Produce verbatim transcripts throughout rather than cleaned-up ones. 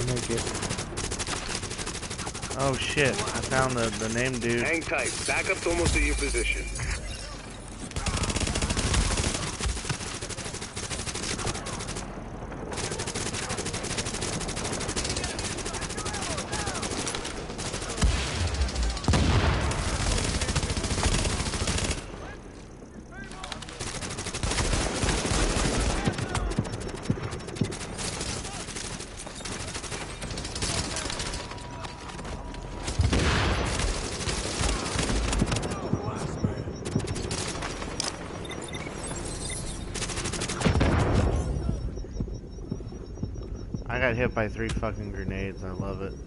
make it. Oh shit, I found the, the name dude. Hang tight. Backup's almost at your position. I got hit by three fucking grenades. I love it.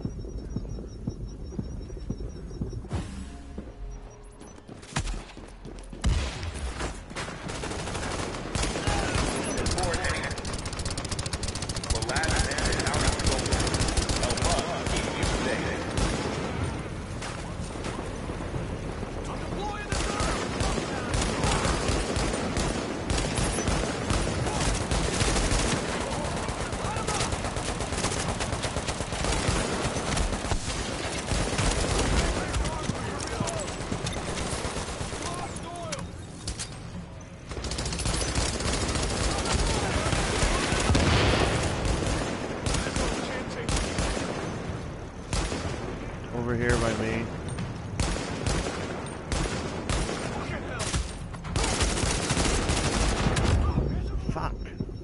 Over here by me. Fuck.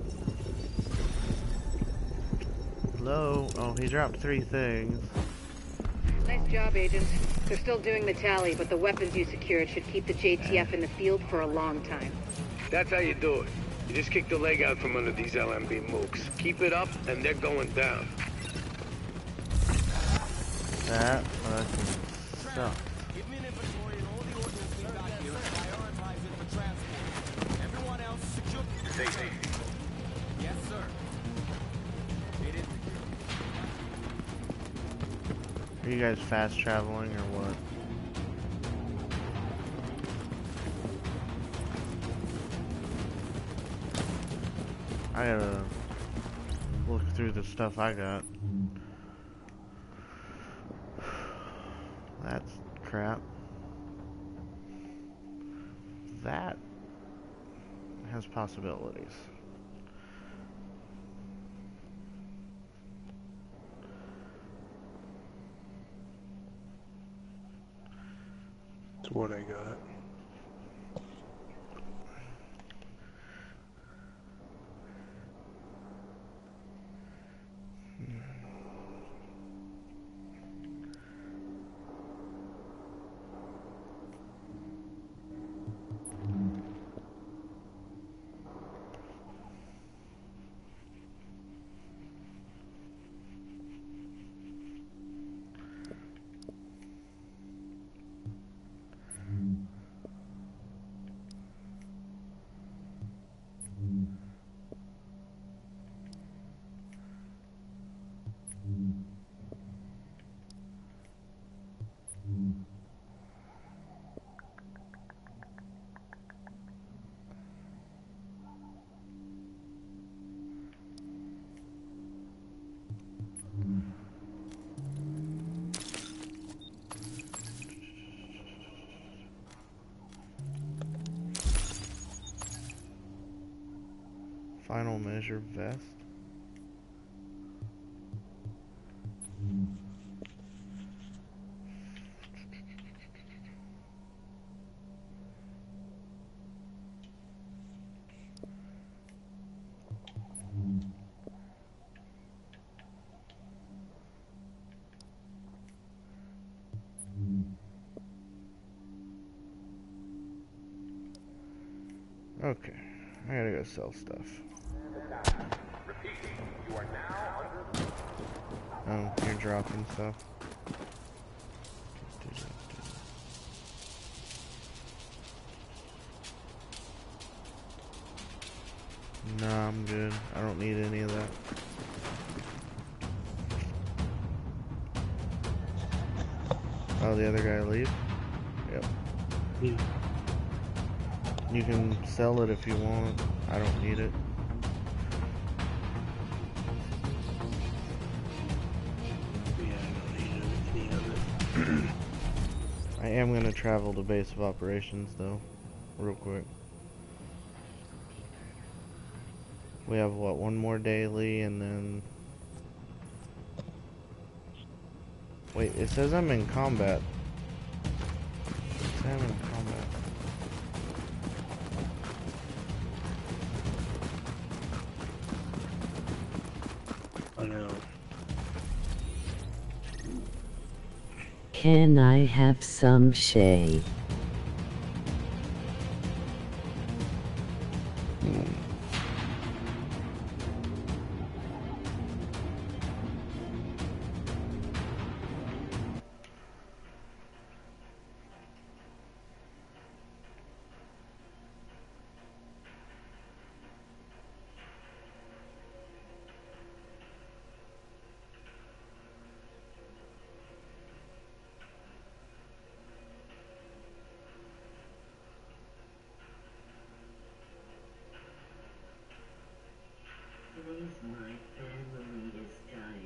Hello? Oh, he dropped three things. Nice job, Agent. They're still doing the tally, but the weapons you secured should keep the J T F in the field for a long time. That's how you do it. You just kick the leg out from under these L M B mooks. Keep it up, and they're going down. That fucking sucks. Give me an inventory and all the ordnance we got here and prioritize it for transport. Everyone else secure. Stay safe. Yes, sir. It is secure. Are you guys fast traveling or what? I gotta look through the stuff I got. That's crap. That has possibilities. That's what I got. Final measure vest. Okay, I gotta go sell stuff. Oh, you're dropping stuff. No, I'm good. I don't need any of that. Oh, the other guy leave? Yep. Yeah. You can sell it if you want. I don't need it. I am gonna travel to base of operations though, real quick. We have what, one more daily and then... Wait, it says I'm in combat. It says I'm in combat. I know. Can I have some shade? Please, my family is dying.